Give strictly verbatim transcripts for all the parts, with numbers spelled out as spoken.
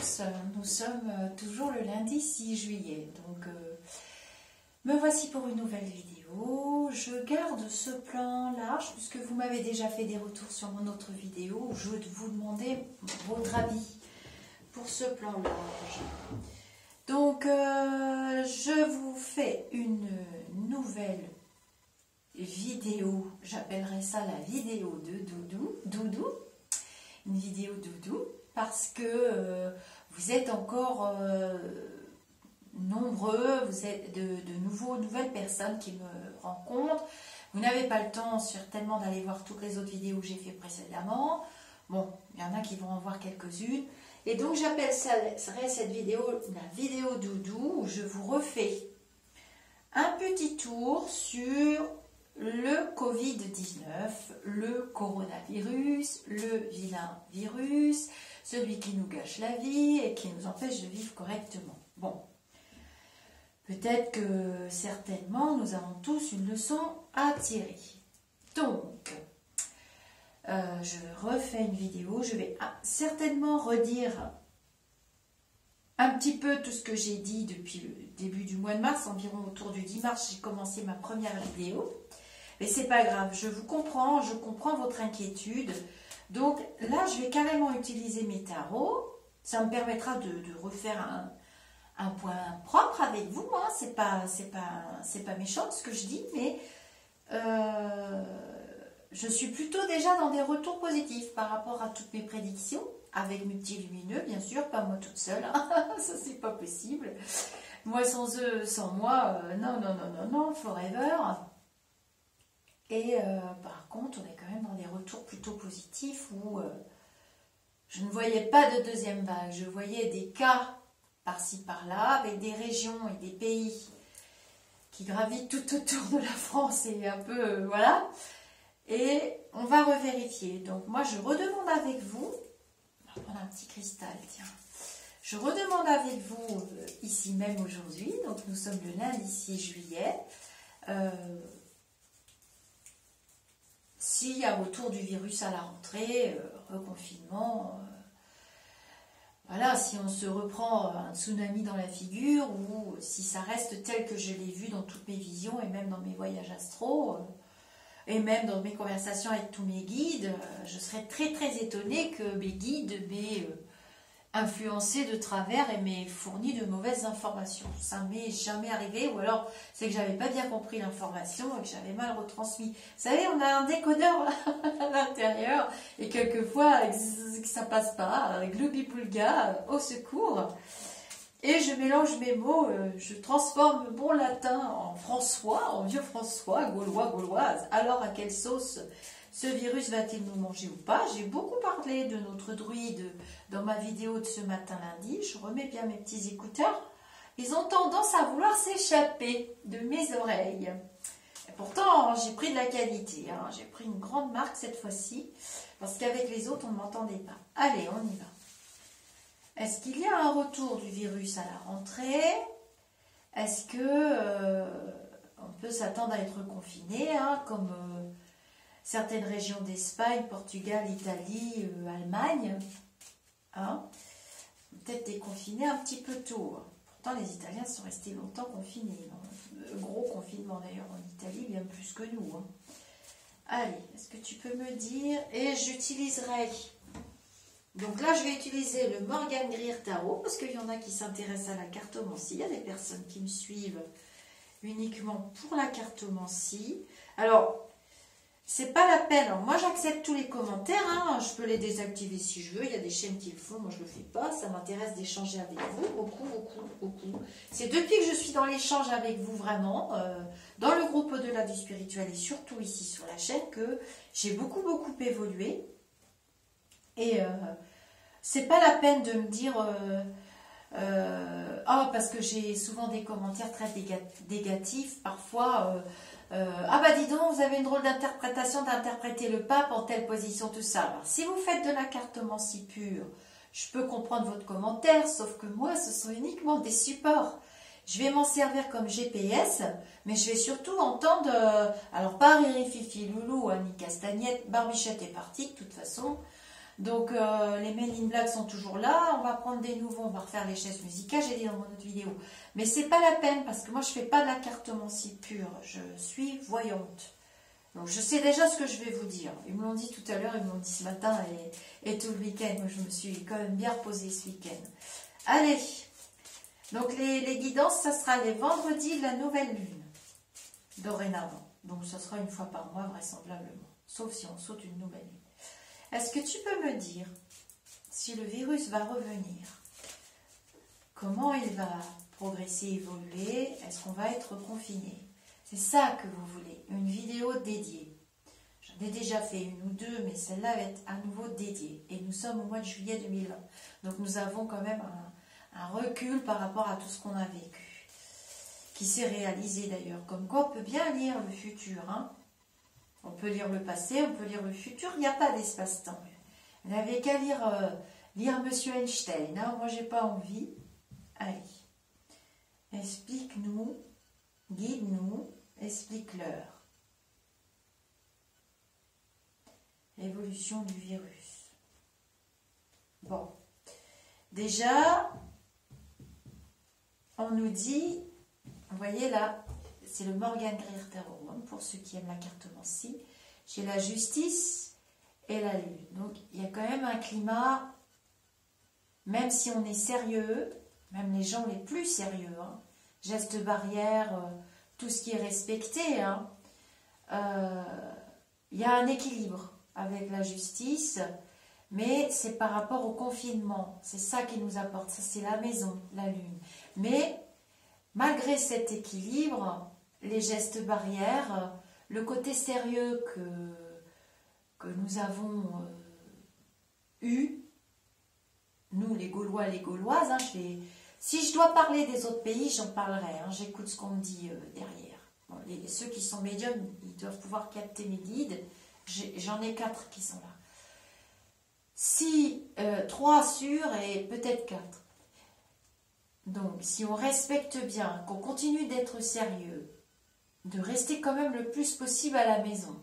tous, nous sommes toujours le lundi six juillet, donc euh, me voici pour une nouvelle vidéo. Je garde ce plan large puisque vous m'avez déjà fait des retours sur mon autre vidéo où je vais vous demander votre avis pour ce plan large. Donc euh, je vous fais une nouvelle vidéo, j'appellerai ça la vidéo de Doudou, Doudou, une vidéo Doudou, parce que euh, vous êtes encore euh, nombreux, vous êtes de, de nouveaux, nouvelles personnes qui me rencontrent. Vous n'avez pas le temps certainement d'aller voir toutes les autres vidéos que j'ai fait précédemment. Bon, il y en a qui vont en voir quelques-unes. Et donc j'appelle cette vidéo la vidéo Doudou, où je vous refais un petit tour sur le Covid dix-neuf, le coronavirus, le vilain virus, celui qui nous gâche la vie et qui nous empêche de vivre correctement. Bon, peut-être que certainement nous avons tous une leçon à tirer. Donc, euh, je refais une vidéo, je vais certainement redire un petit peu tout ce que j'ai dit depuis le début du mois de mars, environ autour du dix mars, j'ai commencé ma première vidéo. Mais c'est pas grave, je vous comprends, je comprends votre inquiétude. Donc là, je vais carrément utiliser mes tarots. Ça me permettra de, de refaire un, un point propre avec vous. Hein. C'est pas, c'est pas, c'est pas méchant ce que je dis, mais euh, je suis plutôt déjà dans des retours positifs par rapport à toutes mes prédictions, avec mes petits lumineux, bien sûr, pas moi toute seule. Hein. Ça, c'est pas possible. Moi sans eux, sans moi, euh, non, non, non, non, non, forever. Et euh, par contre, on est quand même dans des retours plutôt positifs où euh, je ne voyais pas de deuxième vague. Je voyais des cas par-ci par-là, avec des régions et des pays qui gravitent tout autour de la France et un peu, euh, voilà. Et on va revérifier. Donc moi, je redemande avec vous, on va prendre un petit cristal, tiens. Je redemande avec vous, euh, ici même aujourd'hui, donc nous sommes le lundi six juillet, euh, s'il y a retour du virus à la rentrée, euh, reconfinement, euh, voilà, si on se reprend un tsunami dans la figure, ou si ça reste tel que je l'ai vu dans toutes mes visions, et même dans mes voyages astro, euh, et même dans mes conversations avec tous mes guides, euh, je serais très très étonnée que mes guides m'aient euh, influencé de travers et m'aient fourni de mauvaises informations. Ça ne m'est jamais arrivé, ou alors c'est que j'avais pas bien compris l'information et que j'avais mal retransmis. Vous savez, on a un décodeur là, à l'intérieur et quelquefois ça passe pas, gloubi-boulga, au secours. Et je mélange mes mots, je transforme mon latin en François, en vieux François, gaulois, gauloise. Alors à quelle sauce ce virus va-t-il nous manger ou pas? J'ai beaucoup parlé de notre druide dans ma vidéo de ce matin lundi. Je remets bien mes petits écouteurs. Ils ont tendance à vouloir s'échapper de mes oreilles. Et pourtant, j'ai pris de la qualité. Hein. J'ai pris une grande marque cette fois-ci. Parce qu'avec les autres, on ne m'entendait pas. Allez, on y va. Est-ce qu'il y a un retour du virus à la rentrée? Est-ce que euh, on peut s'attendre à être confiné, hein, comme... Euh, certaines régions d'Espagne, Portugal, Italie, euh, Allemagne, hein, peut-être déconfinés un petit peu tôt. Pourtant, les Italiens sont restés longtemps confinés. Un gros confinement d'ailleurs en Italie, bien plus que nous. Hein. Allez, est-ce que tu peux me dire? Et j'utiliserai... Donc là, je vais utiliser le Morgan Greer Tarot, parce qu'il y en a qui s'intéressent à la cartomancie. Il y a des personnes qui me suivent uniquement pour la cartomancie. Alors... c'est pas la peine. Alors moi j'accepte tous les commentaires, hein. Je peux les désactiver si je veux. Il y a des chaînes qui le font, moi je le fais pas. Ça m'intéresse d'échanger avec vous, beaucoup, beaucoup, beaucoup. C'est depuis que je suis dans l'échange avec vous vraiment, euh, dans le groupe au-delà du spirituel et surtout ici sur la chaîne, que j'ai beaucoup, beaucoup évolué. Et euh, c'est pas la peine de me dire... Euh, Euh, ah, parce que j'ai souvent des commentaires très négatifs, parfois, euh, euh, ah bah dis donc, vous avez une drôle d'interprétation d'interpréter le pape en telle position, tout ça. Alors, si vous faites de la cartomancie pure, je peux comprendre votre commentaire, sauf que moi, ce sont uniquement des supports. Je vais m'en servir comme G P S, mais je vais surtout entendre, euh, alors pas Riri, Fifi, Loulou, Annie Castagnette, Barbichette est partie, de toute façon. Donc euh, les Men in Black sont toujours là, on va prendre des nouveaux, on va refaire les chaises musicales, j'ai dit dans mon autre vidéo. Mais c'est pas la peine parce que moi je fais pas de la cartomancie pure, je suis voyante. Donc je sais déjà ce que je vais vous dire. Ils me l'ont dit tout à l'heure, ils me l'ont dit ce matin et, et tout le week-end. Moi je me suis quand même bien reposée ce week-end. Allez, donc les, les guidances, ça sera les vendredis de la nouvelle lune, dorénavant. Donc ça sera une fois par mois vraisemblablement, sauf si on saute une nouvelle lune. Est-ce que tu peux me dire si le virus va revenir? Comment il va progresser, évoluer? Est-ce qu'on va être confiné? C'est ça que vous voulez, une vidéo dédiée. J'en ai déjà fait une ou deux, mais celle-là va être à nouveau dédiée. Et nous sommes au mois de juillet deux mille vingt. Donc nous avons quand même un, un recul par rapport à tout ce qu'on a vécu. Qui s'est réalisé d'ailleurs. Comme quoi on peut bien lire le futur, hein. On peut lire le passé, on peut lire le futur, il n'y a pas d'espace-temps. Vous n'avez qu'à lire, euh, lire Monsieur Einstein, hein. Moi j'ai pas envie. Allez, explique-nous, guide-nous, explique-leur. L'évolution du virus. Bon, déjà, on nous dit, vous voyez là, c'est le Morgan Greer Tarot, hein, pour ceux qui aiment la cartomancie. J'ai la justice et la lune. Donc, il y a quand même un climat, même si on est sérieux, même les gens les plus sérieux, hein, gestes barrières, euh, tout ce qui est respecté, hein, euh, il y a un équilibre avec la justice, mais c'est par rapport au confinement. C'est ça qui nous apporte, ça c'est la maison, la lune. Mais, malgré cet équilibre, les gestes barrières, le côté sérieux que, que nous avons euh, eu, nous les Gaulois, les Gauloises, hein, je vais, si je dois parler des autres pays, j'en parlerai, hein, j'écoute ce qu'on me dit euh, derrière. Bon, les, ceux qui sont médiums, ils doivent pouvoir capter mes guides, j'en ai, ai quatre qui sont là. Si, euh, trois sûrs et peut-être quatre. Donc, si on respecte bien, qu'on continue d'être sérieux, de rester quand même le plus possible à la maison,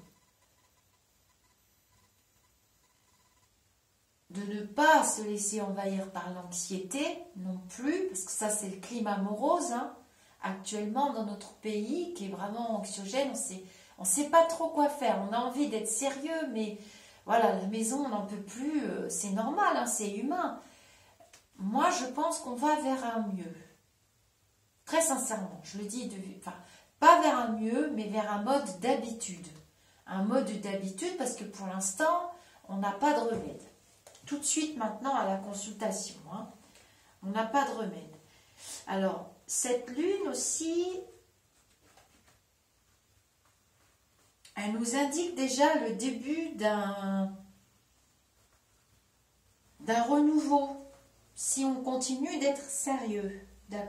de ne pas se laisser envahir par l'anxiété non plus, parce que ça c'est le climat morose, hein, actuellement dans notre pays, qui est vraiment anxiogène, on sait, on sait pas trop quoi faire, on a envie d'être sérieux, mais voilà, la maison on n'en peut plus, c'est normal, hein, c'est humain. Moi je pense qu'on va vers un mieux, très sincèrement, je le dis, de, enfin, pas vers un mieux, mais vers un mode d'habitude. Un mode d'habitude parce que pour l'instant, on n'a pas de remède. Tout de suite maintenant à la consultation, hein, on n'a pas de remède. Alors, cette lune aussi, elle nous indique déjà le début d'un d'un renouveau, si on continue d'être sérieux, d'accord ?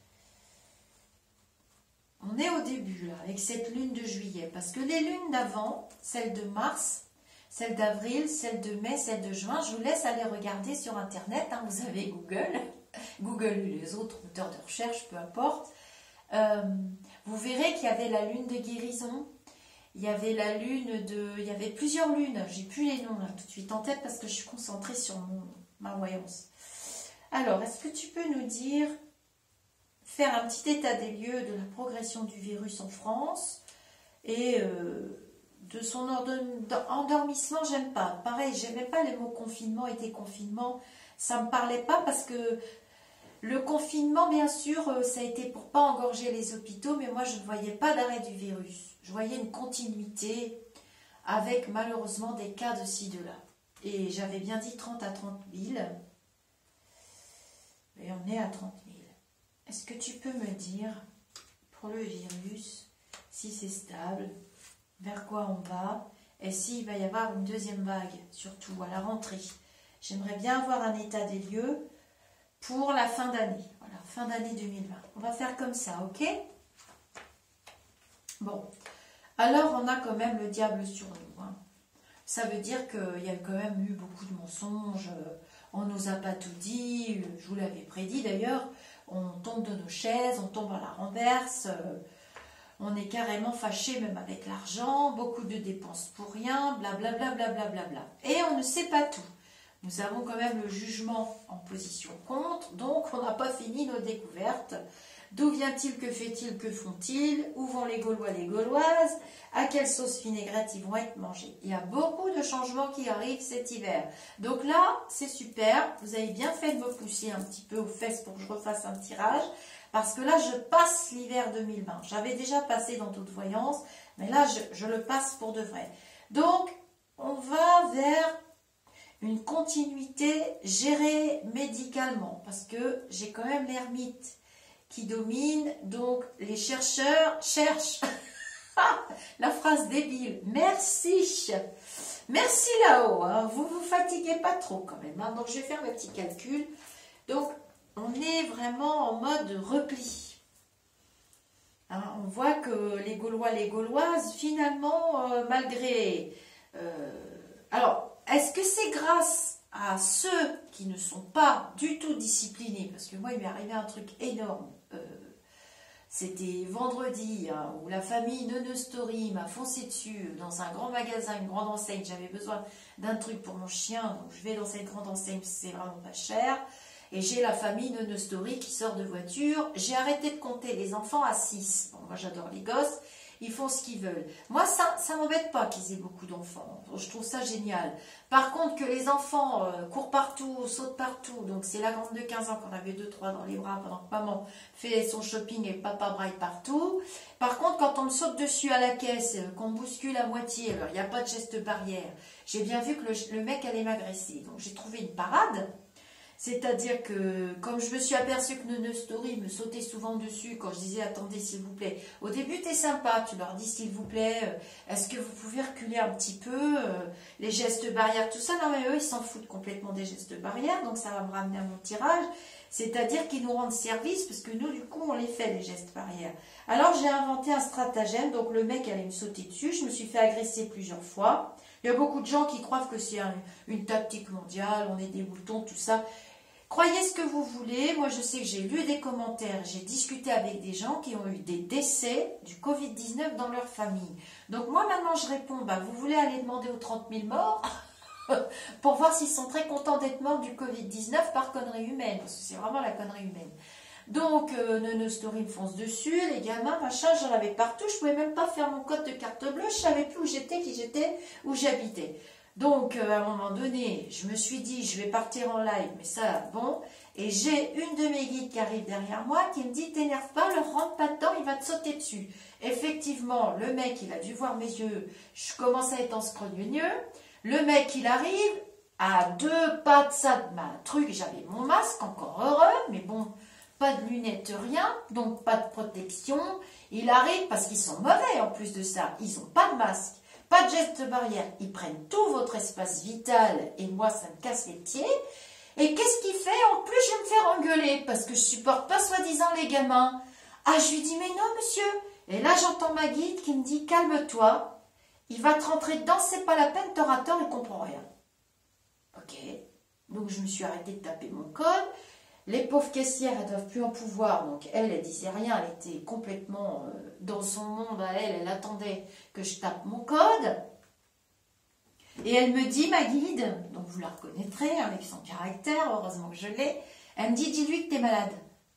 On est au début, là, avec cette lune de juillet, parce que les lunes d'avant, celle de mars, celle d'avril, celle de mai, celle de juin, je vous laisse aller regarder sur Internet, hein, vous avez Google, Google ou les autres moteurs de recherche, peu importe. Euh, vous verrez qu'il y avait la lune de guérison, il y avait la lune de... Il y avait plusieurs lunes, j'ai plus les noms là tout de suite en tête parce que je suis concentrée sur mon, ma voyance. Alors, est-ce que tu peux nous dire... faire un petit état des lieux de la progression du virus en France et euh, de son endormissement, j'aime pas. Pareil, j'aimais pas les mots confinement et déconfinement, ça me parlait pas parce que le confinement, bien sûr, ça a été pour pas engorger les hôpitaux, mais moi je ne voyais pas d'arrêt du virus. Je voyais une continuité avec malheureusement des cas de ci, de là. Et j'avais bien dit trente à trente mille, et on est à trente mille. Est-ce que tu peux me dire, pour le virus, si c'est stable, vers quoi on va, et s'il va y avoir une deuxième vague, surtout à la rentrée. J'aimerais bien avoir un état des lieux pour la fin d'année, voilà, fin d'année deux mille vingt. On va faire comme ça, ok? Bon, alors on a quand même le diable sur nous, hein. Ça veut dire qu'il y a quand même eu beaucoup de mensonges, on ne nous a pas tout dit, je vous l'avais prédit d'ailleurs, on tombe de nos chaises, on tombe à la renverse, On est carrément fâché même avec l'argent, beaucoup de dépenses pour rien, blablabla, blablabla. Bla. Et on ne sait pas tout. Nous avons quand même le jugement en position contre, donc on n'a pas fini nos découvertes. D'où vient-il, que fait-il, que font-ils? Où vont les Gaulois, les Gauloises? À quelle sauce vinaigrette ils vont être mangés? Il y a beaucoup de changements qui arrivent cet hiver. Donc là, c'est super. Vous avez bien fait de me pousser un petit peu aux fesses pour que je refasse un tirage. Parce que là, je passe l'hiver deux mille vingt. J'avais déjà passé dans toute voyance, mais là, je, je le passe pour de vrai. Donc, on va vers une continuité gérée médicalement. Parce que j'ai quand même l'ermite qui domine, donc les chercheurs cherchent. La phrase débile. Merci. Merci là-haut. Hein. Vous vous fatiguez pas trop quand même. Hein. Donc je vais faire mes petits calculs. Donc on est vraiment en mode repli. Hein, on voit que les Gaulois, les Gauloises, finalement, euh, malgré... Euh, alors, est-ce que c'est grâce à ceux qui ne sont pas du tout disciplinés? Parce que moi, il m'est arrivé un truc énorme. Euh, C'était vendredi, hein, où la famille Nene Story m'a foncé dessus dans un grand magasin, une grande enseigne. J'avais besoin d'un truc pour mon chien, donc je vais dans cette grande enseigne, c'est vraiment pas cher. Et j'ai la famille Nene Story qui sort de voiture. J'ai arrêté de compter les enfants à six. Bon, moi j'adore les gosses, ils font ce qu'ils veulent. Moi, ça ça m'embête pas qu'ils aient beaucoup d'enfants. Je trouve ça génial. Par contre, que les enfants euh, courent partout, sautent partout. Donc, c'est la grande de quinze ans qu'on avait deux, trois dans les bras pendant que maman fait son shopping et papa braille partout. Par contre, quand on me saute dessus à la caisse, qu'on bouscule à moitié, alors il n'y a pas de geste barrière. J'ai bien vu que le, le mec allait m'agresser. Donc, j'ai trouvé une parade. C'est-à-dire que, comme je me suis aperçue que Nene Story me sautait souvent dessus quand je disais « Attendez, s'il vous plaît ». Au début, t'es sympa, tu leur dis « S'il vous plaît, est-ce que vous pouvez reculer un petit peu euh, les gestes barrières, tout ça ?» Non, mais eux, ils s'en foutent complètement des gestes barrières, donc ça va me ramener à mon tirage. C'est-à-dire qu'ils nous rendent service, parce que nous, du coup, on les fait, les gestes barrières. Alors, j'ai inventé un stratagème, donc le mec allait me sauter dessus, je me suis fait agresser plusieurs fois. Il y a beaucoup de gens qui croient que c'est un, une tactique mondiale, on est des boutons, tout ça. Croyez ce que vous voulez, moi je sais que j'ai lu des commentaires, j'ai discuté avec des gens qui ont eu des décès du Covid dix-neuf dans leur famille. Donc moi maintenant je réponds, bah, vous voulez aller demander aux trente mille morts pour voir s'ils sont très contents d'être morts du Covid dix-neuf par connerie humaine, parce que c'est vraiment la connerie humaine. Donc euh, Nene Story me fonce dessus, les gamins, machin, j'en avais partout, je pouvais même pas faire mon code de carte bleue, je savais plus où j'étais, qui j'étais, où j'habitais. Donc, euh, à un moment donné, je me suis dit, je vais partir en live, mais ça, bon. Et j'ai une de mes guides qui arrive derrière moi, qui me dit, t'énerve pas, le rentre pas dedans, il va te sauter dessus. Effectivement, le mec, il a dû voir mes yeux, je commence à être en scrogneux. Le mec, il arrive, à deux pas de ça, de ma truc, j'avais mon masque, encore heureux, mais bon, pas de lunettes, rien, donc pas de protection. Il arrive, parce qu'ils sont mauvais en plus de ça, ils n'ont pas de masque. Pas de geste barrière, ils prennent tout votre espace vital et moi ça me casse les pieds. Et qu'est-ce qu'il fait? En plus je vais me faire engueuler parce que je supporte pas soi-disant les gamins. Ah, je lui dis mais non monsieur. Et là j'entends ma guide qui me dit calme-toi, il va te rentrer dedans, c'est pas la peine, t'auras tort, il comprend rien. Ok, donc je me suis arrêtée de taper mon code. Les pauvres caissières, elles ne doivent plus en pouvoir, donc elle, elle disait rien, elle était complètement euh, dans son monde à elle, elle attendait que je tape mon code. Et elle me dit, ma guide, donc vous la reconnaîtrez hein, avec son caractère, heureusement que je l'ai, elle me dit, dis-lui que t'es malade.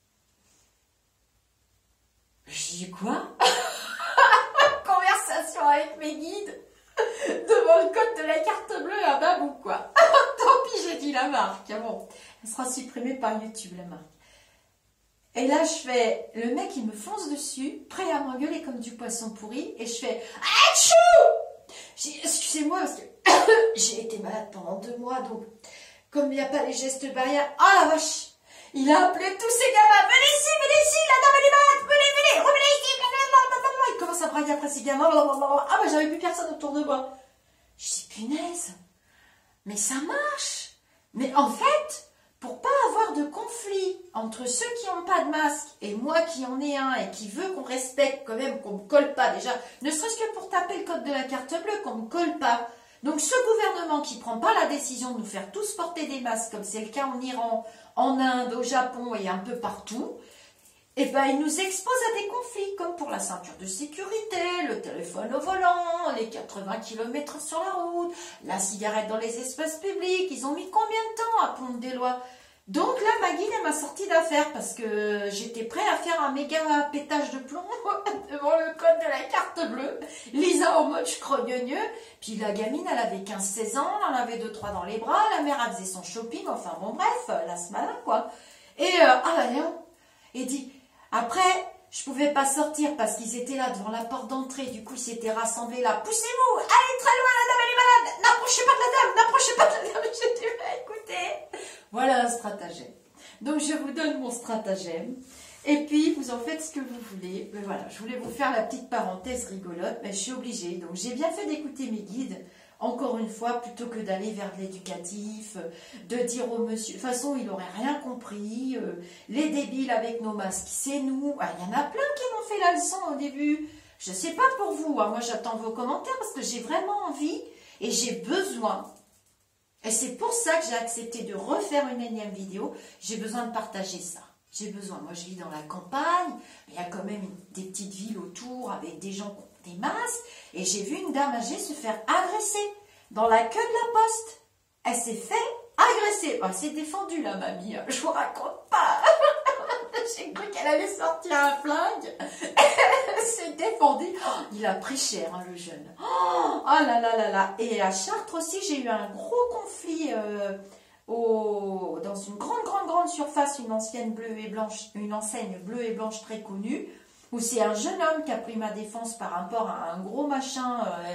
Je dis quoi? Conversation avec mes guides devant le code de la carte bleue à babou, quoi. Tant pis, j'ai dit la marque, bon. Elle sera supprimée par YouTube, la marque. Et là, je fais... Le mec, il me fonce dessus, prêt à m'engueuler comme du poisson pourri. Et je fais... Achou! Excusez-moi, parce que j'ai été malade pendant deux mois. Donc, comme il n'y a pas les gestes barrières... Ah, la vache! Il a appelé tous ces gamins. Venez ici, venez ici, la dame, elle est malade. Venez, venez, revenez ici. Blablabla. Il commence à brailler après ces gamins. Blablabla. Ah, bah, j'avais plus personne autour de moi. Je dis, punaise. Mais ça marche. Mais en fait... Pour pas avoir de conflit entre ceux qui n'ont pas de masque et moi qui en ai un et qui veut qu'on respecte quand même, qu'on ne me colle pas déjà, ne serait-ce que pour taper le code de la carte bleue, qu'on ne me colle pas. Donc ce gouvernement qui ne prend pas la décision de nous faire tous porter des masques, comme c'est le cas en Iran, en Inde, au Japon et un peu partout, et ben il nous expose à des conflits, comme pour la ceinture de sécurité, le téléphone au volant, les quatre-vingts kilomètres sur la route, la cigarette dans les espaces publics. Ils ont mis combien de temps à pondre des lois? Donc là, Maggie, elle m'a sorti d'affaire parce que j'étais prêt à faire un méga pétage de plomb devant le code de la carte bleue. Lisa en mode crogneux. Puis la gamine, elle avait quinze seize ans, elle en avait deux trois dans les bras. La mère, elle faisait son shopping. Enfin bon, bref, là, ce malin, quoi. Et, euh, ah là, Léon, il dit, après, je pouvais pas sortir parce qu'ils étaient là devant la porte d'entrée. Du coup, ils s'étaient rassemblés là. Poussez-vous, allez très loin, la dame, elle est malade. N'approchez pas de la dame, n'approchez pas de la dame. J'ai dit, écoutez. Voilà un stratagème. Donc, je vous donne mon stratagème. Et puis, vous en faites ce que vous voulez. Mais voilà, je voulais vous faire la petite parenthèse rigolote. Mais je suis obligée. Donc, j'ai bien fait d'écouter mes guides. Encore une fois, plutôt que d'aller vers l'éducatif, de dire au monsieur... De toute façon, il n'aurait rien compris. Euh, les débiles avec nos masques, c'est nous. Ah, il y en a plein qui m'ont fait la leçon au début. Je ne sais pas pour vous. Hein. Moi, j'attends vos commentaires parce que j'ai vraiment envie et j'ai besoin... Et c'est pour ça que j'ai accepté de refaire une énième vidéo. J'ai besoin de partager ça. J'ai besoin. Moi, je vis dans la campagne. Il y a quand même des petites villes autour avec des gens qui ont des masques. Et j'ai vu une dame âgée se faire agresser dans la queue de la poste. Elle s'est fait agresser. Oh, elle s'est défendue, la mamie. Je vous raconte pas. J'ai cru qu'elle allait sortir un flingue. Elle s'est défendue. Oh, il a pris cher, hein, le jeune. Oh, oh là là là là. Et à Chartres aussi, j'ai eu un gros conflit euh, au, dans une grande, grande, grande surface, une ancienne bleue et blanche, une enseigne bleue et blanche très connue, où c'est un jeune homme qui a pris ma défense par rapport à un gros machin, euh,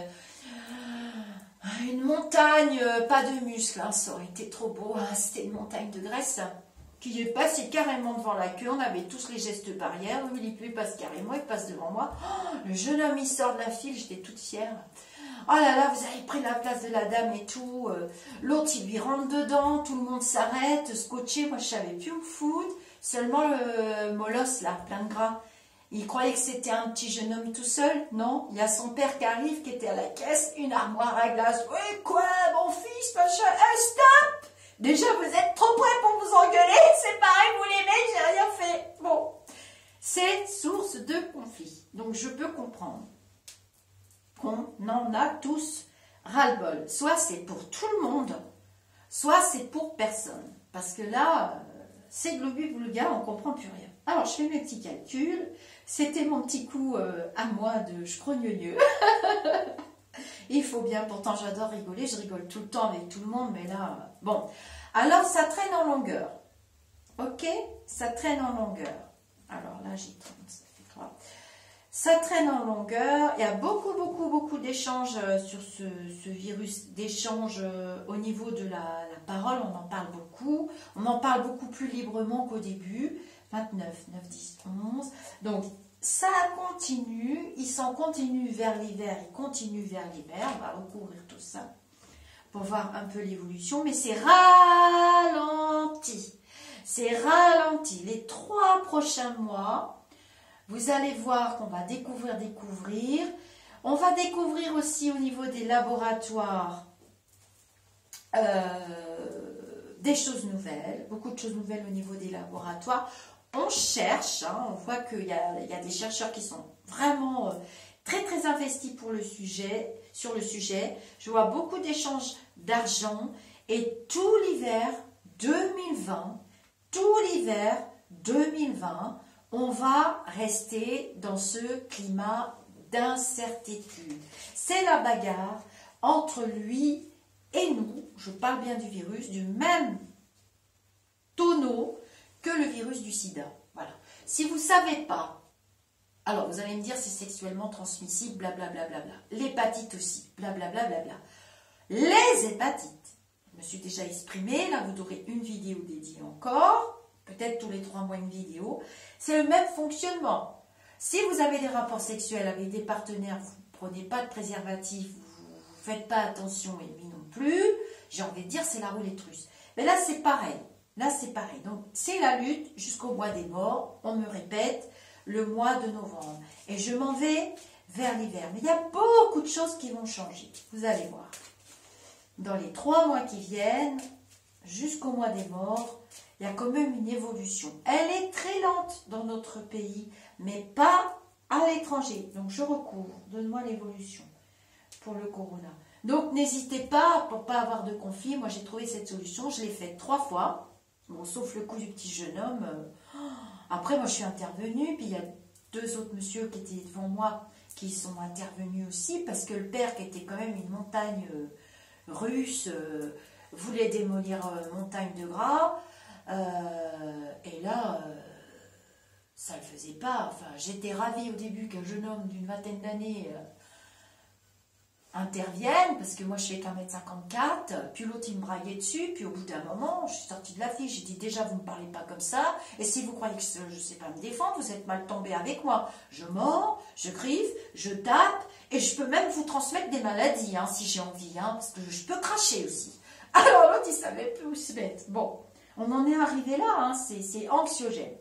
une montagne, euh, pas de muscles, hein, ça aurait été trop beau, hein, c'était une montagne de graisse. Qui est passé carrément devant la queue, on avait tous les gestes barrières, lui il passe carrément, il passe devant moi, oh, le jeune homme il sort de la file, j'étais toute fière, oh là là, vous avez pris la place de la dame et tout, l'autre il lui rentre dedans, tout le monde s'arrête, scotché, moi je savais plus où foutre, seulement le molosse là, plein de gras, il croyait que c'était un petit jeune homme tout seul, non, il y a son père qui arrive, qui était à la caisse, une armoire à glace, oui quoi, mon fils, machin, hey, stop! Déjà, vous êtes trop près pour vous engueuler, c'est pareil, vous l'aimez, j'ai rien fait. Bon, c'est source de conflit. Donc, je peux comprendre qu'on en a tous ras-le-bol. Soit c'est pour tout le monde, soit c'est pour personne. Parce que là, c'est globu-boulga, on ne comprend plus rien. Alors, je fais mes petits calculs. C'était mon petit coup euh, à moi de chrogneux. Il faut bien, pourtant j'adore rigoler, je rigole tout le temps avec tout le monde, mais là, bon. Alors, ça traîne en longueur. Ok? Ça traîne en longueur. Alors là, j'ai trente, ça fait trois. Ça traîne en longueur. Il y a beaucoup, beaucoup, beaucoup d'échanges sur ce, ce virus, d'échanges au niveau de la, la parole. On en parle beaucoup. On en parle beaucoup plus librement qu'au début. vingt-neuf, neuf, dix, onze. Donc, ça continue, il s'en continue vers l'hiver, il continue vers l'hiver, on va recouvrir tout ça pour voir un peu l'évolution, mais c'est ralenti, c'est ralenti. Les trois prochains mois, vous allez voir qu'on va découvrir, découvrir, on va découvrir aussi au niveau des laboratoires euh, des choses nouvelles, beaucoup de choses nouvelles au niveau des laboratoires. On cherche, hein, on voit qu'il y, y a des chercheurs qui sont vraiment euh, très très investis pour le sujet, sur le sujet. Je vois beaucoup d'échanges d'argent et tout l'hiver deux mille vingt, tout l'hiver deux mille vingt, on va rester dans ce climat d'incertitude. C'est la bagarre entre lui et nous, je parle bien du virus, du même tonneau que le virus du sida. Voilà. Si vous ne savez pas, alors vous allez me dire c'est sexuellement transmissible, blablabla. Bla, bla, bla. L'hépatite aussi, blablabla. Bla, bla, bla. Les hépatites, je me suis déjà exprimée, là vous aurez une vidéo dédiée encore, peut-être tous les trois mois une vidéo. C'est le même fonctionnement. Si vous avez des rapports sexuels avec des partenaires, vous ne prenez pas de préservatif, vous ne faites pas attention et lui non plus, j'ai envie de dire c'est la roulette russe. Mais là c'est pareil. Là, c'est pareil. Donc, c'est la lutte jusqu'au mois des morts. On me répète, le mois de novembre. Et je m'en vais vers l'hiver. Mais il y a beaucoup de choses qui vont changer. Vous allez voir. Dans les trois mois qui viennent, jusqu'au mois des morts, il y a quand même une évolution. Elle est très lente dans notre pays, mais pas à l'étranger. Donc je recouvre, donne-moi l'évolution pour le corona. Donc n'hésitez pas, pour ne pas avoir de conflit, moi j'ai trouvé cette solution, je l'ai faite trois fois, bon, sauf le coup du petit jeune homme. Après moi je suis intervenue, puis il y a deux autres messieurs qui étaient devant moi qui sont intervenus aussi, parce que le père qui était quand même une montagne euh, russe, euh, voulait démolir euh, montagne de gras, euh, et là, euh, ça ne le faisait pas. Enfin, j'étais ravie au début qu'un jeune homme d'une vingtaine d'années euh, intervienne, parce que moi je fais qu'un mètre cinquante-quatre, puis l'autre il me braillait dessus, puis au bout d'un moment, je suis sortie de la fille, j'ai dit déjà vous ne me parlez pas comme ça, et si vous croyez que je ne sais pas me défendre, vous êtes mal tombé avec moi. Je mords, je griffe, je tape, et je peux même vous transmettre des maladies, hein, si j'ai envie, hein, parce que je peux cracher aussi. Alors l'autre il savait plus où se mettre. Bon, on en est arrivé là, hein, c'est anxiogène.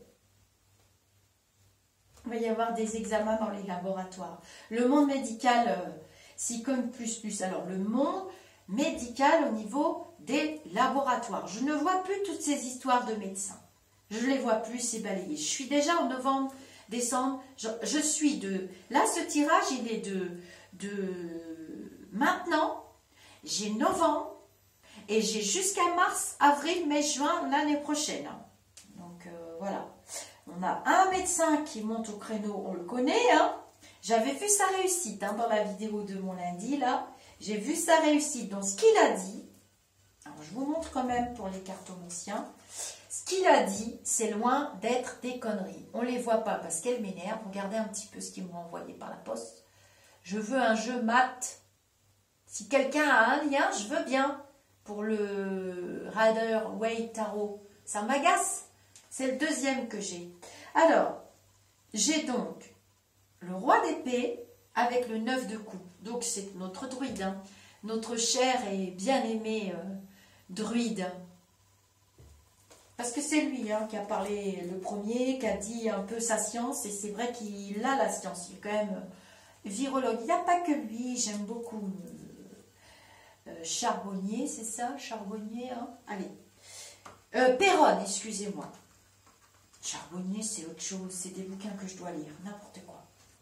Il va y avoir des examens dans les laboratoires. Le monde médical... Euh, s'y connaît plus plus. Alors, le monde médical au niveau des laboratoires. Je ne vois plus toutes ces histoires de médecins. Je ne les vois plus, c'est balayé. Je suis déjà en novembre, décembre. Je, je suis de... Là, ce tirage, il est de... de maintenant. J'ai novembre. Et j'ai jusqu'à mars, avril, mai, juin, l'année prochaine. Donc, euh, voilà. On a un médecin qui monte au créneau, on le connaît, hein. J'avais vu sa réussite hein, dans la vidéo de mon lundi, là. J'ai vu sa réussite. Donc, ce qu'il a dit, alors je vous montre quand même pour les cartomanciens, ce qu'il a dit, c'est loin d'être des conneries. On ne les voit pas parce qu'elles m'énervent. Regardez un petit peu ce qu'ils m'ont envoyé par la poste. Je veux un jeu mat. Si quelqu'un a un lien, je veux bien. Pour le Rider Waite Tarot. Ça m'agace. C'est le deuxième que j'ai. Alors, j'ai donc... le roi d'épée avec le neuf de coupe. Donc c'est notre druide, hein. Notre cher et bien-aimé euh, druide. Parce que c'est lui hein, qui a parlé le premier, qui a dit un peu sa science, et c'est vrai qu'il a la science. Il est quand même euh, virologue. Il n'y a pas que lui, j'aime beaucoup euh, euh, Charbonnier, c'est ça Charbonnier, hein. Allez. Euh, Péronne, excusez-moi. Charbonnier, c'est autre chose, c'est des bouquins que je dois lire, n'importe quoi.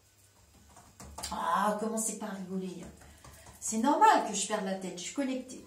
Ah, commencez pas à rigoler. C'est normal que je perde la tête, je suis connectée.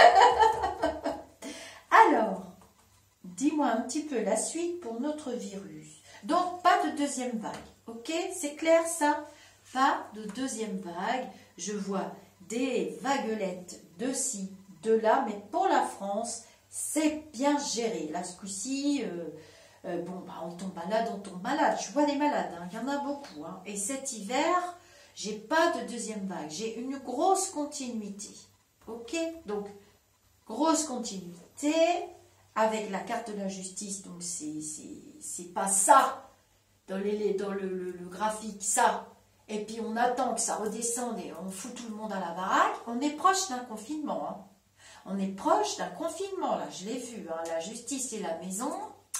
Alors, dis-moi un petit peu la suite pour notre virus. Donc, pas de deuxième vague, ok? C'est clair ça? Pas de deuxième vague. Je vois des vaguelettes de ci, de là, mais pour la France, c'est bien géré. Là, ce coup-ci... Euh, Euh, bon, bah, on tombe malade, on tombe malade. Je vois des malades, hein. Il y en a beaucoup. Hein. Et cet hiver, j'ai pas de deuxième vague. J'ai une grosse continuité. Ok? Donc, grosse continuité avec la carte de la justice. Donc, c'est pas ça dans, les, dans le, le, le graphique, ça. Et puis, on attend que ça redescende et on fout tout le monde à la baraque. On est proche d'un confinement. Hein. On est proche d'un confinement, là. Je l'ai vu. Hein. La justice et la maison...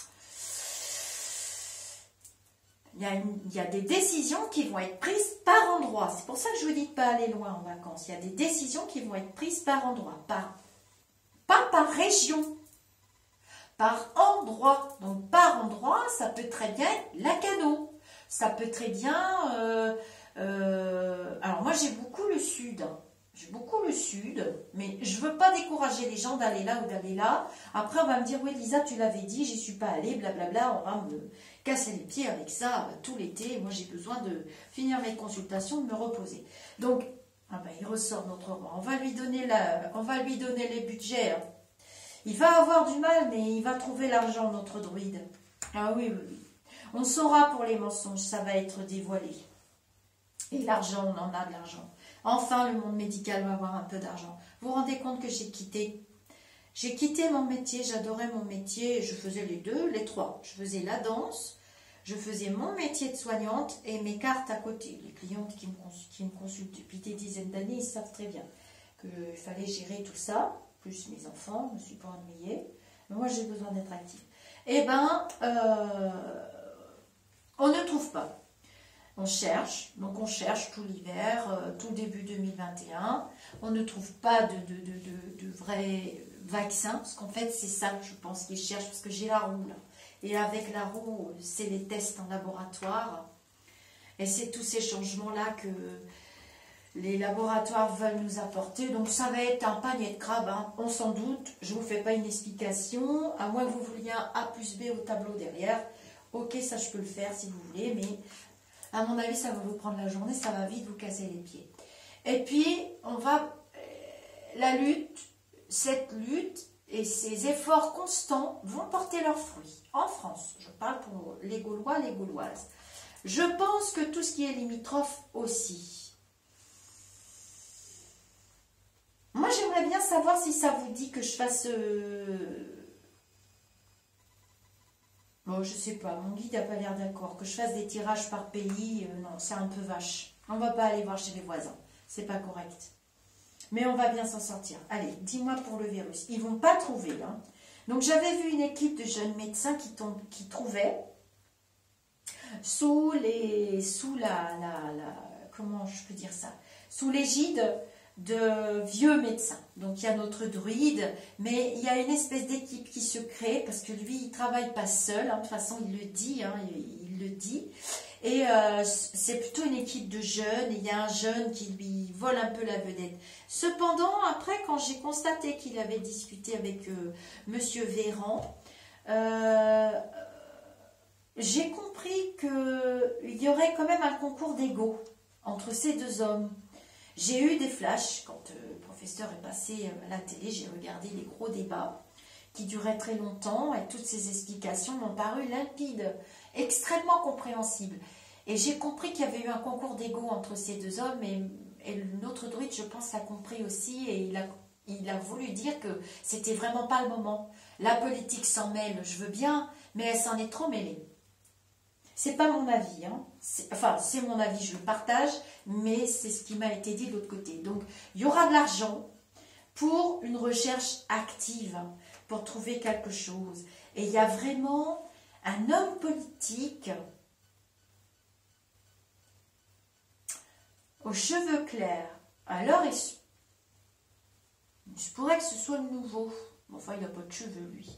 Il y, a une, il y a des décisions qui vont être prises par endroit. C'est pour ça que je vous dis de ne pas aller loin en vacances. Il y a des décisions qui vont être prises par endroit. Par, pas par région. Par endroit. Donc par endroit, ça peut très bien être Lacanau. Ça peut très bien... Euh, euh, alors moi j'ai beaucoup le sud. J'ai beaucoup le sud. Mais je ne veux pas décourager les gens d'aller là ou d'aller là. Après on va me dire, oui Lisa, tu l'avais dit, j'y suis pas allée, blablabla. On va me... casser les pieds avec ça euh, tout l'été. Moi, j'ai besoin de finir mes consultations, de me reposer. Donc, ah ben, il ressort notre roi. On va lui donner, la, on va lui donner les budgets. Hein. Il va avoir du mal, mais il va trouver l'argent, notre druide. Ah oui, oui, oui. On saura pour les mensonges, ça va être dévoilé. Et l'argent, on en a de l'argent. Enfin, le monde médical va avoir un peu d'argent. Vous vous rendez compte que j'ai quitté J'ai quitté mon métier, j'adorais mon métier, je faisais les deux, les trois. Je faisais la danse, je faisais mon métier de soignante et mes cartes à côté. Les clientes qui me, qui me consultent depuis des dizaines d'années, ils savent très bien qu'il fallait gérer tout ça, plus mes enfants, je ne me suis pas ennuyée. Mais moi, j'ai besoin d'être active. Eh bien, euh, on ne trouve pas. On cherche, donc on cherche tout l'hiver, euh, tout début deux mille vingt et un. On ne trouve pas de, de, de, de, de vrais... vaccin, parce qu'en fait c'est ça, je pense qu'ils cherchent, parce que j'ai la roue là. Et avec la roue, c'est les tests en laboratoire. Et c'est tous ces changements-là que les laboratoires veulent nous apporter. Donc ça va être un panier de crabes, hein. On s'en doute. Je ne vous fais pas une explication, à moins que vous vouliez un A plus B au tableau derrière. Ok, ça je peux le faire si vous voulez, mais à mon avis, ça va vous prendre la journée, ça va vite vous casser les pieds. Et puis, on va... La lutte, cette lutte et ces efforts constants vont porter leurs fruits. En France, je parle pour les Gaulois, les Gauloises. Je pense que tout ce qui est limitrophe aussi. Moi, j'aimerais bien savoir si ça vous dit que je fasse... Euh... Bon, je sais pas, mon guide n'a pas l'air d'accord. Que je fasse des tirages par pays, euh, non, c'est un peu vache. On va pas aller voir chez les voisins. C'est pas correct. Mais on va bien s'en sortir. Allez, dis-moi pour le virus. Ils vont pas trouver. Hein. Donc, j'avais vu une équipe de jeunes médecins qui, qui trouvaient sous les... Sous la, la, la... Comment je peux dire ça? Sous l'égide de vieux médecins. Donc il y a notre druide, mais il y a une espèce d'équipe qui se crée, parce que lui, il ne travaille pas seul, hein, de toute façon, il le dit, hein, il, il le dit. Et euh, c'est plutôt une équipe de jeunes, et il y a un jeune qui lui vole un peu la vedette. Cependant, après, quand j'ai constaté qu'il avait discuté avec euh, Monsieur Véran, euh, j'ai compris qu'il y aurait quand même un concours d'ego entre ces deux hommes. J'ai eu des flashs, quand euh, le professeur est passé à la télé, j'ai regardé les gros débats qui duraient très longtemps et toutes ces explications m'ont paru limpides, extrêmement compréhensibles. Et j'ai compris qu'il y avait eu un concours d'ego entre ces deux hommes et, et notre druide, je pense, l'a compris aussi et il a, il a voulu dire que c'était vraiment pas le moment. La politique s'en mêle, je veux bien, mais elle s'en est trop mêlée. C'est pas mon avis, hein. Enfin, c'est mon avis, je le partage, mais c'est ce qui m'a été dit de l'autre côté. Donc, il y aura de l'argent pour une recherche active, pour trouver quelque chose. Et il y a vraiment un homme politique aux cheveux clairs. Alors, il se, il se pourrait que ce soit le nouveau. Enfin, il n'a pas de cheveux, lui.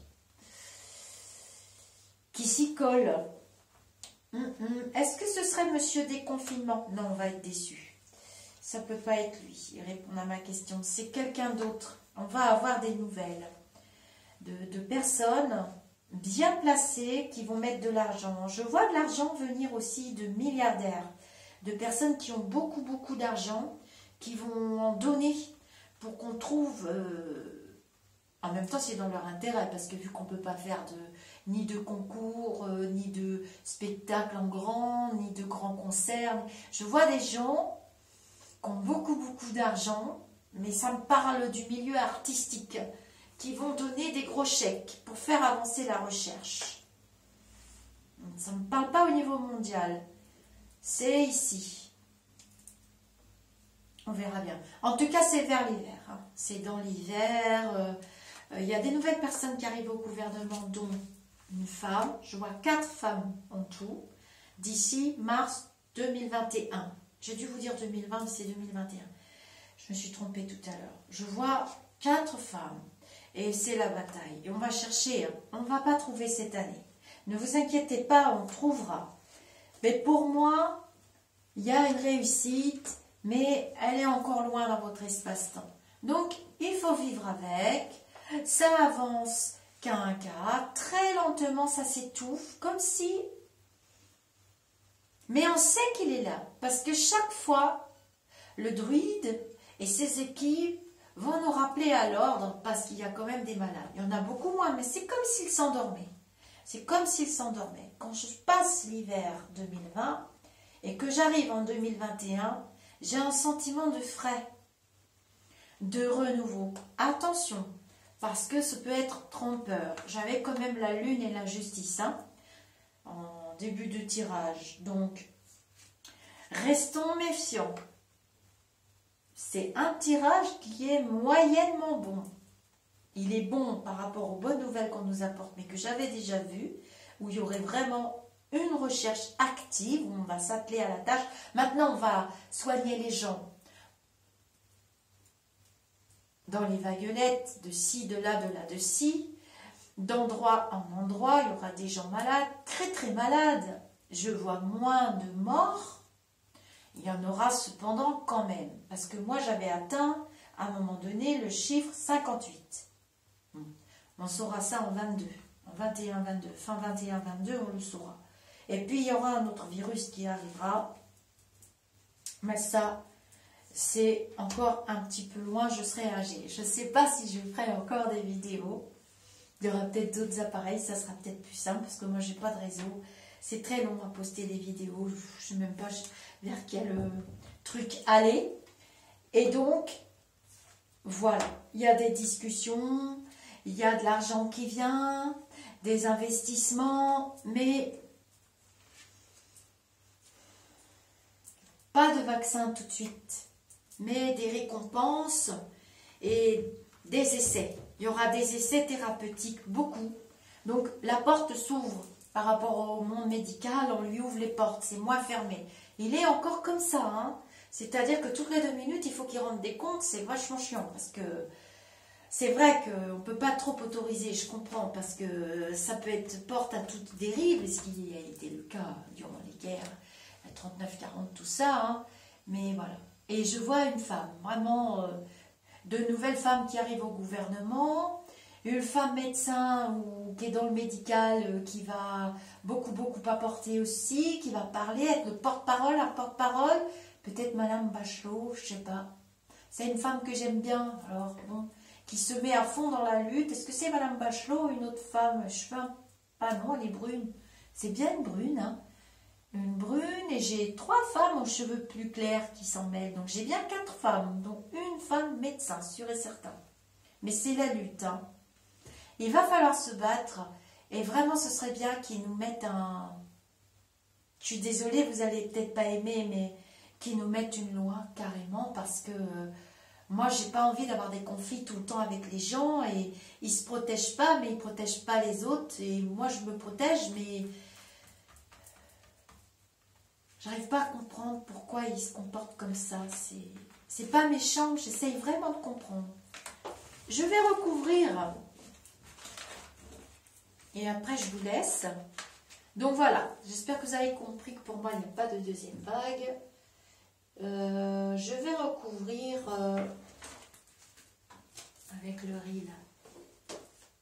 Qui s'y colle. Hum, hum. Est-ce que ce serait Monsieur Déconfinement? Non, on va être déçu. Ça ne peut pas être lui. Il répond à ma question. C'est quelqu'un d'autre. On va avoir des nouvelles de, de personnes bien placées qui vont mettre de l'argent. Je vois de l'argent venir aussi de milliardaires, de personnes qui ont beaucoup, beaucoup d'argent, qui vont en donner pour qu'on trouve... Euh, en même temps, c'est dans leur intérêt, parce que vu qu'on ne peut pas faire de, ni de concours, euh, ni de spectacles en grand, ni de grands concerts, je vois des gens qui ont beaucoup, beaucoup d'argent, mais ça me parle du milieu artistique, qui vont donner des gros chèques pour faire avancer la recherche. Ça ne me parle pas au niveau mondial. C'est ici. On verra bien. En tout cas, c'est vers l'hiver. Hein. C'est dans l'hiver... Euh, Il y a des nouvelles personnes qui arrivent au gouvernement, dont une femme. Je vois quatre femmes en tout, d'ici mars deux mille vingt et un. J'ai dû vous dire deux mille vingt, mais c'est deux mille vingt et un. Je me suis trompée tout à l'heure. Je vois quatre femmes. Et c'est la bataille. Et on va chercher. On ne va pas trouver cette année. Ne vous inquiétez pas, on trouvera. Mais pour moi, il y a une réussite, mais elle est encore loin dans votre espace-temps. Donc, il faut vivre avec. Ça avance qu'à un cas, très lentement ça s'étouffe, comme si... Mais on sait qu'il est là, parce que chaque fois, le druide et ses équipes vont nous rappeler à l'ordre, parce qu'il y a quand même des malades. Il y en a beaucoup moins, mais c'est comme s'ils s'endormaient. C'est comme s'ils s'endormaient. Quand je passe l'hiver deux mille vingt et que j'arrive en deux mille vingt et un, j'ai un sentiment de frais, de renouveau. Attention, parce que ça peut être trompeur. J'avais quand même la lune et la justice hein, en début de tirage. Donc, restons méfiants. C'est un tirage qui est moyennement bon. Il est bon par rapport aux bonnes nouvelles qu'on nous apporte, mais que j'avais déjà vu, où il y aurait vraiment une recherche active, où on va s'atteler à la tâche. Maintenant, on va soigner les gens dans les vaguelettes, de ci, de là, de là, de ci, d'endroit en endroit, il y aura des gens malades, très très malades. Je vois moins de morts, il y en aura cependant quand même. Parce que moi j'avais atteint à un moment donné le chiffre cinquante-huit. On saura ça en vingt-deux, en vingt et un vingt-deux, fin vingt et un vingt-deux on le saura. Et puis il y aura un autre virus qui arrivera, mais ça c'est encore un petit peu loin, je serai âgée. Je ne sais pas si je ferai encore des vidéos. Il y aura peut-être d'autres appareils, ça sera peut-être plus simple parce que moi j'ai pas de réseau. C'est très long à poster des vidéos, je ne sais même pas vers quel euh, truc aller. Et donc, voilà, il y a des discussions, il y a de l'argent qui vient, des investissements, mais pas de vaccin tout de suite, mais des récompenses et des essais. Il y aura des essais thérapeutiques, beaucoup. Donc la porte s'ouvre par rapport au monde médical, on lui ouvre les portes, c'est moins fermé. Il est encore comme ça, hein. C'est-à-dire que toutes les deux minutes, il faut qu'il rende des comptes, c'est vachement chiant, parce que c'est vrai qu'on ne peut pas trop autoriser, je comprends, parce que ça peut être porte à toute dérive, ce qui a été le cas durant les guerres, trente-neuf quarante, tout ça, hein. Mais voilà. Et je vois une femme, vraiment, euh, de nouvelles femmes qui arrivent au gouvernement, une femme médecin ou qui est dans le médical, euh, qui va beaucoup, beaucoup apporter aussi, qui va parler, être le porte-parole, un porte-parole, peut-être Madame Bachelot, je sais pas. C'est une femme que j'aime bien, alors bon, qui se met à fond dans la lutte. Est-ce que c'est Madame Bachelot ou une autre femme? Je sais pas. Ah non, elle est brune. C'est bien une brune, hein. Une brune, et j'ai trois femmes aux cheveux plus clairs qui s'en mêlent. Donc j'ai bien quatre femmes, dont une femme médecin, sûr et certain. Mais c'est la lutte, hein. Il va falloir se battre, et vraiment ce serait bien qu'ils nous mettent un... Je suis désolée, vous allez peut-être pas aimer, mais qu'ils nous mettent une loi carrément, parce que euh, moi j'ai pas envie d'avoir des conflits tout le temps avec les gens, et ils se protègent pas, mais ils protègent pas les autres, et moi je me protège, mais... J'arrive pas à comprendre pourquoi ils se comportent comme ça. C'est pas méchant, j'essaye vraiment de comprendre. Je vais recouvrir. Et après, je vous laisse. Donc voilà, j'espère que vous avez compris que pour moi, il n'y a pas de deuxième vague. Euh, je vais recouvrir euh, avec le riz là.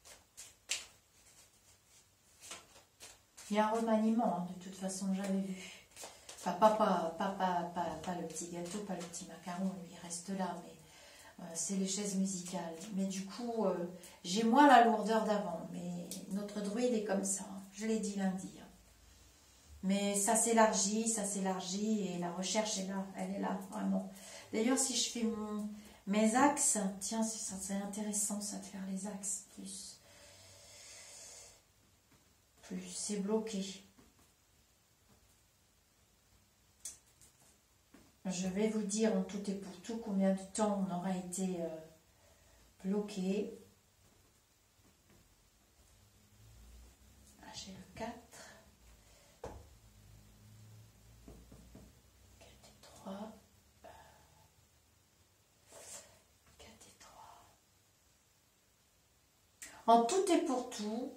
Il y a un remaniement, hein, de toute façon, j'avais vu. Enfin, pas, pas, pas, pas, pas, pas le petit gâteau, pas le petit macaron, lui, il reste là, mais euh, c'est les chaises musicales. Mais du coup, euh, j'ai moins la lourdeur d'avant, mais notre druide est comme ça, hein. Je l'ai dit lundi. Hein. Mais ça s'élargit, ça s'élargit, et la recherche est là, elle est là, vraiment. D'ailleurs, si je fais mon, mes axes, tiens, c'est intéressant ça de faire les axes, plus, plus c'est bloqué. Je vais vous dire en tout et pour tout combien de temps on aura été euh, bloqué. Ah, j'ai le quatre. quatre et trois. quatre et trois. En tout et pour tout,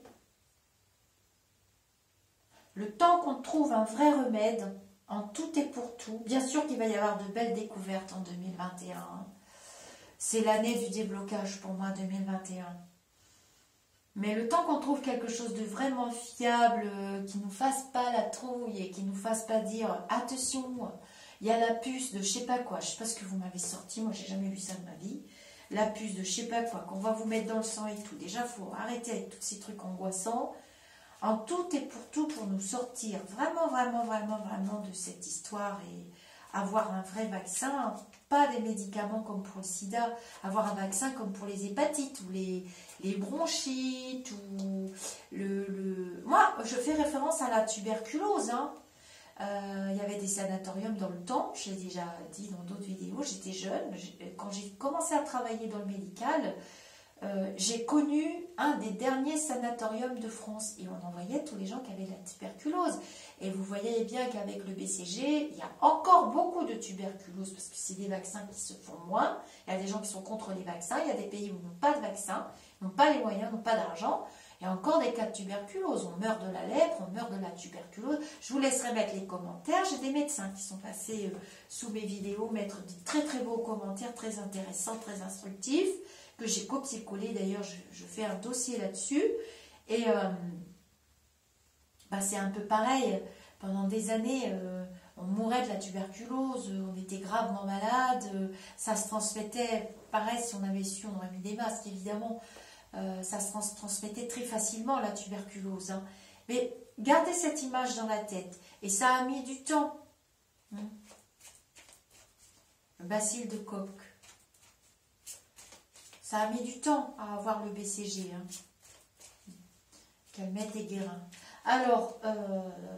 le temps qu'on trouve un vrai remède, en tout et pour tout, bien sûr qu'il va y avoir de belles découvertes en deux mille vingt et un. C'est l'année du déblocage pour moi, deux mille vingt et un. Mais le temps qu'on trouve quelque chose de vraiment fiable, qui ne nous fasse pas la trouille et qui ne nous fasse pas dire « Attention, il y a la puce de je sais pas quoi », je ne sais pas ce que vous m'avez sorti, moi j'ai jamais vu ça de ma vie. La puce de je sais pas quoi, qu'on va vous mettre dans le sang et tout. Déjà, il faut arrêter avec tous ces trucs angoissants. En tout et pour tout, pour nous sortir vraiment, vraiment, vraiment, vraiment de cette histoire et avoir un vrai vaccin, pas des médicaments comme pour le sida, avoir un vaccin comme pour les hépatites ou les, les bronchites ou le, le... Moi, je fais référence à la tuberculose, hein. Euh, il y avait des sanatoriums dans le temps, je l'ai déjà dit dans d'autres vidéos, j'étais jeune, quand j'ai commencé à travailler dans le médical, euh, j'ai connu un des derniers sanatoriums de France et on envoyait tous les gens qui avaient la tuberculose. Et vous voyez bien qu'avec le B C G, il y a encore beaucoup de tuberculose parce que c'est des vaccins qui se font moins. Il y a des gens qui sont contre les vaccins, il y a des pays où ils n'ont pas de vaccins, n'ont pas les moyens, n'ont pas d'argent. Il y a encore des cas de tuberculose. On meurt de la lèpre, on meurt de la tuberculose. Je vous laisserai mettre les commentaires. J'ai des médecins qui sont passés euh, sous mes vidéos, mettre des très très beaux commentaires, très intéressants, très instructifs, que j'ai copié-collé. D'ailleurs, je, je fais un dossier là-dessus. Et euh, bah, c'est un peu pareil. Pendant des années, euh, on mourait de la tuberculose, on était gravement malade, euh, ça se transmettait. Pareil, si on avait su, on aurait mis des masques, évidemment. Euh, ça se trans transmettait très facilement, la tuberculose. Hein. Mais gardez cette image dans la tête. Et ça a mis du temps. Hein. Le bacille de Koch. Ça a mis du temps à avoir le B C G. Hein. Calmette et Guérin. Alors, euh,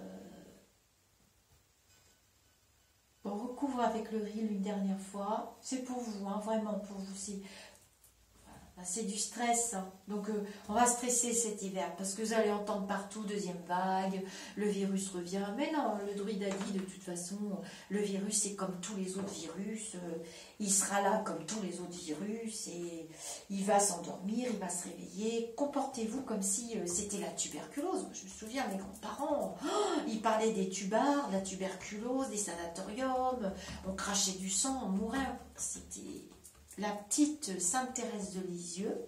on recouvre avec le riz une dernière fois. C'est pour vous, hein, vraiment pour vous. C'est du stress, hein. Donc euh, on va stresser cet hiver parce que vous allez entendre partout deuxième vague, le virus revient. Mais non, le druide a dit de toute façon, le virus c'est comme tous les autres virus, euh, il sera là comme tous les autres virus et il va s'endormir, il va se réveiller. Comportez-vous comme si euh, c'était la tuberculose. Je me souviens, mes grands-parents, oh, ils parlaient des tubards, de la tuberculose, des sanatoriums, on crachait du sang, on mourait. C'était... La petite Sainte Thérèse de Lisieux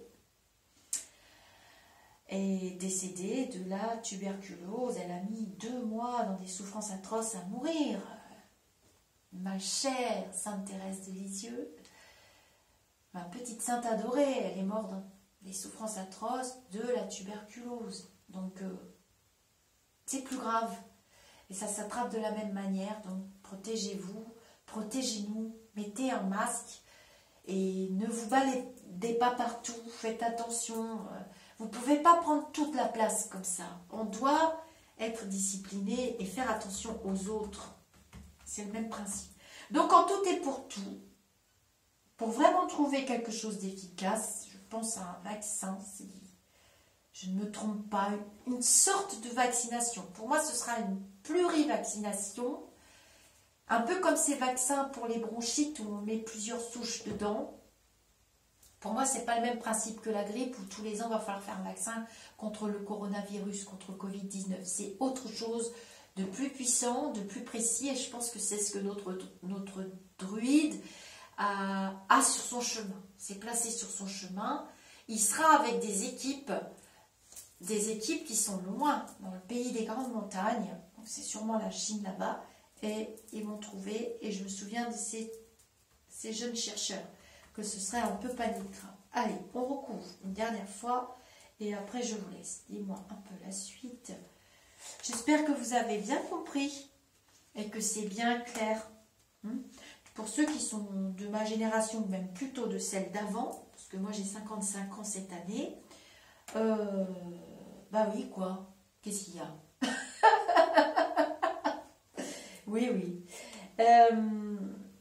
est décédée de la tuberculose. Elle a mis deux mois dans des souffrances atroces à mourir. Ma chère Sainte Thérèse de Lisieux, ma petite sainte adorée, elle est morte dans des souffrances atroces de la tuberculose. Donc, euh, c'est plus grave. Et ça s'attrape de la même manière. Donc, protégez-vous, protégez-nous, mettez un masque. Et ne vous baladez pas partout, faites attention. Vous ne pouvez pas prendre toute la place comme ça. On doit être discipliné et faire attention aux autres. C'est le même principe. Donc, en tout et pour tout, pour vraiment trouver quelque chose d'efficace, je pense à un vaccin, je ne me trompe pas, une sorte de vaccination. Pour moi, ce sera une plurivaccination. Un peu comme ces vaccins pour les bronchites où on met plusieurs souches dedans. Pour moi, ce n'est pas le même principe que la grippe où tous les ans, il va falloir faire un vaccin contre le coronavirus, contre le Covid dix-neuf. C'est autre chose de plus puissant, de plus précis. Et je pense que c'est ce que notre, notre druide a, a sur son chemin. C'est placé sur son chemin. Il sera avec des équipes, des équipes qui sont loin, dans le pays des grandes montagnes. Donc c'est sûrement la Chine là-bas. Et ils m'ont trouvé, et je me souviens de ces, ces jeunes chercheurs, que ce serait un peu panique. Allez, on recouvre une dernière fois, et après je vous laisse. Dis-moi un peu la suite. J'espère que vous avez bien compris, et que c'est bien clair. Pour ceux qui sont de ma génération, ou même plutôt de celle d'avant, parce que moi j'ai cinquante-cinq ans cette année, euh, bah oui, quoi, qu'est-ce qu'il y a? Oui, oui. Euh,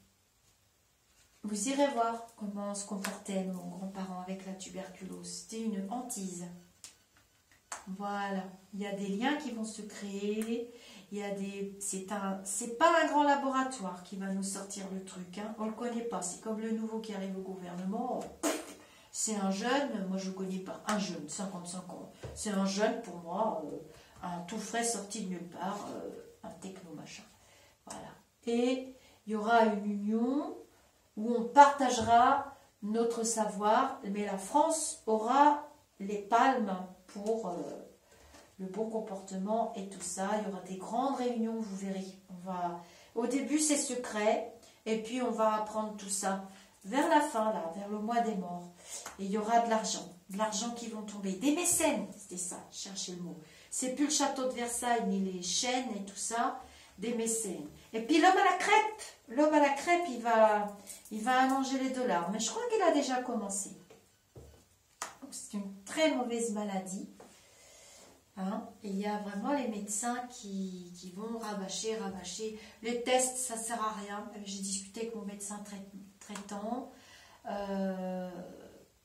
vous irez voir comment se comportaient nos grands-parents avec la tuberculose. C'était une hantise. Voilà. Il y a des liens qui vont se créer. Il y a des... C'est un... C'est pas un grand laboratoire qui va nous sortir le truc. Hein. On ne le connaît pas. C'est comme le nouveau qui arrive au gouvernement. C'est un jeune. Moi, je ne connais pas. Un jeune, cinquante-cinq ans. C'est un jeune, pour moi, euh, un tout frais sorti de nulle part. Euh, un techno-machin. Voilà. Et il y aura une union où on partagera notre savoir, mais la France aura les palmes pour euh, le bon comportement et tout ça. Il y aura des grandes réunions, vous verrez. On va, au début, c'est secret, et puis on va apprendre tout ça vers la fin, là, vers le mois des morts. Et il y aura de l'argent, de l'argent qui vont tomber. Des mécènes, c'était ça, cherchez le mot. C'est plus le château de Versailles, ni les chaînes et tout ça. Des mécènes. Et puis l'homme à la crêpe, l'homme à la crêpe, il va, il va allonger les dollars. Mais je crois qu'il a déjà commencé. C'est une très mauvaise maladie. Hein? Et il y a vraiment les médecins qui, qui vont rabâcher, rabâcher. Les tests, ça ne sert à rien. J'ai discuté avec mon médecin traitant. Euh,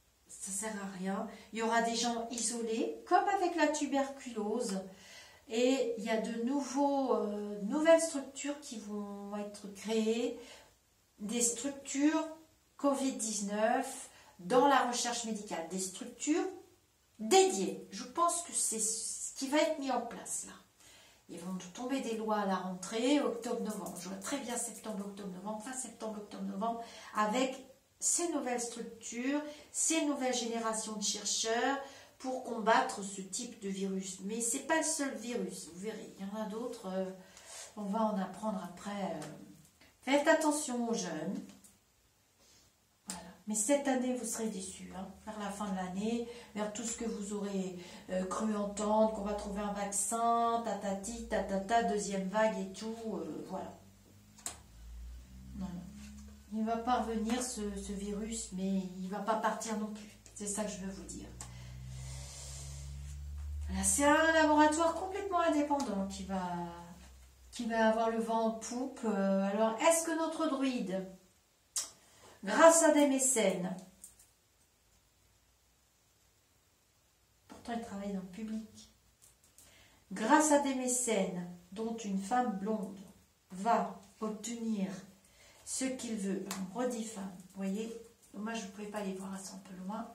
ça ne sert à rien. Il y aura des gens isolés, comme avec la tuberculose. Et il y a de nouveaux, euh, nouvelles structures qui vont être créées, des structures covid dix-neuf dans la recherche médicale, des structures dédiées. Je pense que c'est ce qui va être mis en place là. Ils vont tomber des lois à la rentrée, octobre-novembre. Je vois très bien septembre, octobre, novembre, fin septembre, octobre, novembre, avec ces nouvelles structures, ces nouvelles générations de chercheurs pour combattre ce type de virus. Mais ce n'est pas le seul virus, vous verrez. Il y en a d'autres, euh, on va en apprendre après. Euh. Faites attention aux jeunes. Voilà. Mais cette année, vous serez déçus. Hein, vers la fin de l'année, vers tout ce que vous aurez euh, cru entendre, qu'on va trouver un vaccin, tatati, tatata, deuxième vague et tout. Euh, voilà. Non, non. Il ne va pas revenir ce, ce virus, mais il ne va pas partir non plus. C'est ça que je veux vous dire. C'est un laboratoire complètement indépendant qui va, qui va avoir le vent en poupe. Euh, alors, est-ce que notre druide, grâce à des mécènes, pourtant il travaille dans le public, grâce à des mécènes dont une femme blonde va obtenir ce qu'il veut, on redit femme, vous voyez, moi je ne pouvais pas les voir, elles sont un peu loin.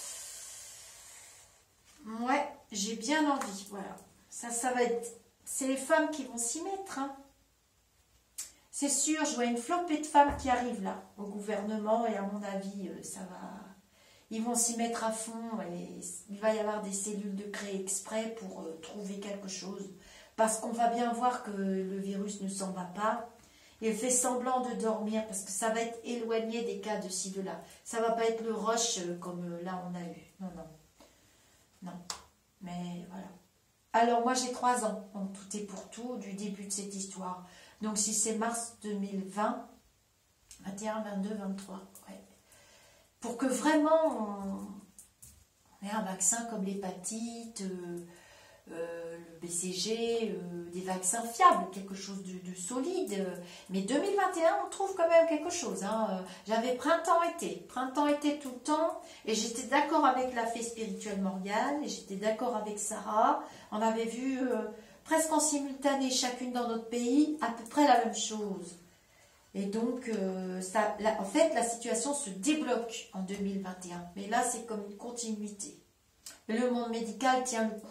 Ouais, j'ai bien envie, voilà. Ça, ça va être... C'est les femmes qui vont s'y mettre, hein. C'est sûr, je vois une flopée de femmes qui arrivent là, au gouvernement, et à mon avis, ça va... Ils vont s'y mettre à fond, et il va y avoir des cellules de créer exprès pour euh, trouver quelque chose. Parce qu'on va bien voir que le virus ne s'en va pas. Il fait semblant de dormir, parce que ça va être éloigné des cas de ci, de là. Ça va pas être le rush euh, comme euh, là on a eu. Non, non. Non, mais voilà. Alors moi j'ai trois ans, donc tout est pour tout, du début de cette histoire. Donc si c'est mars deux mille vingt, vingt et un, vingt-deux, vingt-trois, ouais. Pour que vraiment on ait un vaccin comme l'hépatite, euh, euh, le B C G, euh, des vaccins fiables, quelque chose de, de solide. Mais deux mille vingt et un, on trouve quand même quelque chose. Hein. J'avais printemps-été, printemps-été tout le temps, et j'étais d'accord avec la fée spirituelle Morgane, et j'étais d'accord avec Sarah. On avait vu euh, presque en simultané, chacune dans notre pays, à peu près la même chose. Et donc, euh, ça, là, en fait, la situation se débloque en deux mille vingt et un. Mais là, c'est comme une continuité. Le monde médical tient le coup.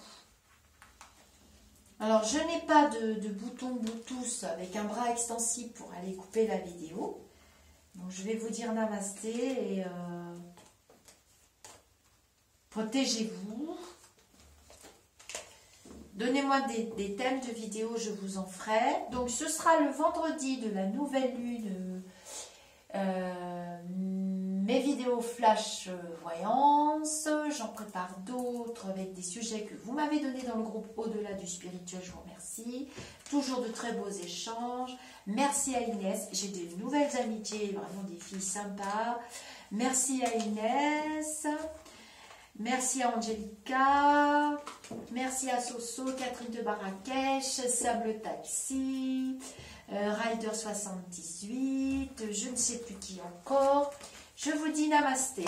Alors, je n'ai pas de, de bouton Bluetooth avec un bras extensible pour aller couper la vidéo. Donc, je vais vous dire namasté et euh, protégez-vous. Donnez-moi des, des thèmes de vidéo, je vous en ferai. Donc, ce sera le vendredi de la nouvelle lune. Euh, mes vidéos flash voyance, j'en prépare d'autres avec des sujets que vous m'avez donnés dans le groupe Au-delà du spirituel, je vous remercie. Toujours de très beaux échanges. Merci à Inès, j'ai de nouvelles amitiés, vraiment des filles sympas. Merci à Inès. Merci à Angelica. Merci à Soso, Catherine de Marrakech, Sable Taxi, euh, Rider soixante-dix-huit, je ne sais plus qui encore. Je vous dis namasté.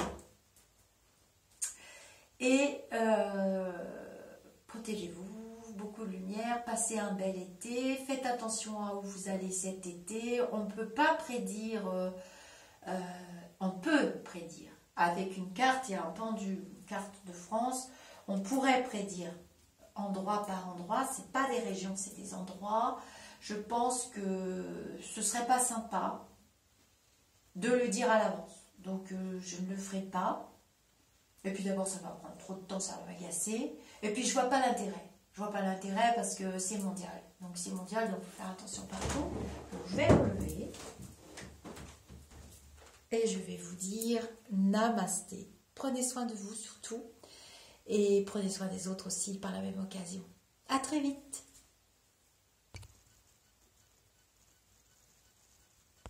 Et euh, protégez-vous, beaucoup de lumière, passez un bel été, faites attention à où vous allez cet été. On ne peut pas prédire, euh, euh, on peut prédire. Avec une carte, il y a un pendule, une carte de France, on pourrait prédire endroit par endroit, ce n'est pas des régions, c'est des endroits. Je pense que ce ne serait pas sympa de le dire à l'avance. Donc euh, je ne le ferai pas. Et puis d'abord ça va prendre trop de temps, ça va m'agacer. Et puis je vois pas l'intérêt. Je vois pas l'intérêt parce que c'est mondial. Donc c'est mondial, donc il faut faire attention partout. Donc je vais me lever. Et je vais vous dire namasté. Prenez soin de vous surtout. Et prenez soin des autres aussi par la même occasion. À très vite.